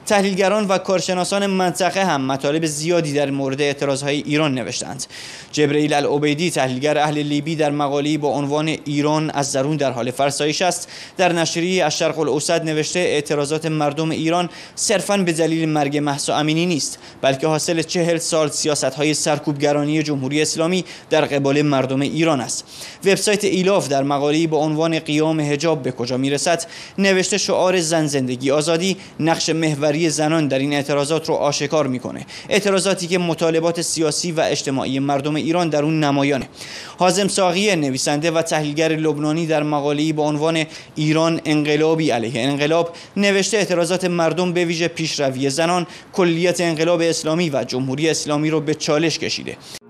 تحلیلگران و کارشناسان منطقه هم مطالب زیادی در مورد اعتراضهای ایران نوشتند. جبرئیل العبیدی، تحلیلگر اهل لیبی، در مقاله‌ای با عنوان ایران از درون در حال فرسایش است در نشریه الشرق الاوسط نوشته اعتراضات مردم ایران صرفاً به دلیل مرگ مهسا امینی نیست، بلکه حاصل 40 سال سیاست‌های سرکوبگرانی جمهوری اسلامی در قبال مردم ایران است. وبسایت ایلاف در مقاله‌ای با عنوان قیام حجاب به کجا میرسد نوشته شعار زن زندگی آزادی نقش محوری زنان در این اعتراضات رو آشکار میکنه. اعتراضاتی که مطالبات سیاسی و اجتماعی مردم ایران در اون نمایانه. حازم ساقی، نویسنده و تحلیلگر لبنانی، در مقاله‌ای با عنوان ایران انقلابی علیه انقلاب نوشته اعتراضات مردم به ویژه پیشروی زنان کلیت انقلاب اسلامی و جمهوری اسلامی رو به چالش کشیده.